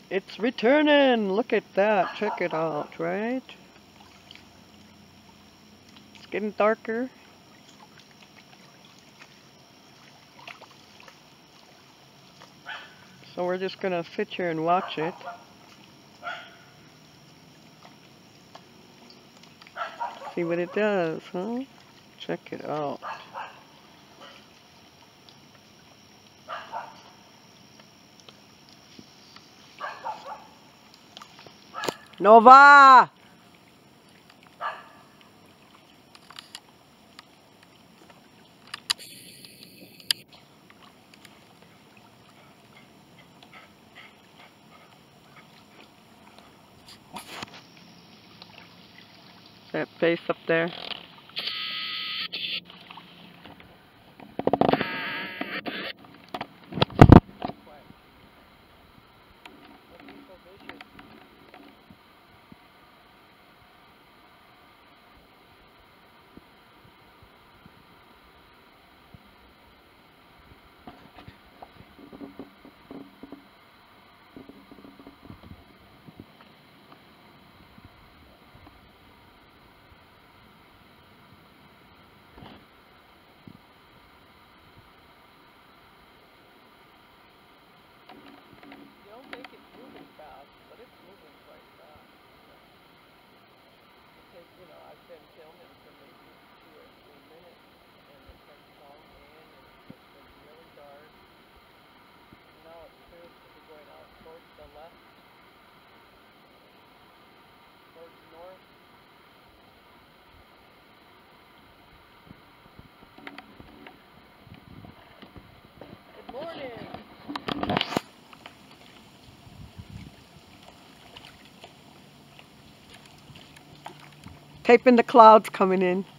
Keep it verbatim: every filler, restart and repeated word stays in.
It's returning. Look at that. Check it out, right? It's getting darker. So we're just gonna sit here and watch it. See what it does, huh? Check it out. Nova! That face up there. Taping the clouds coming in.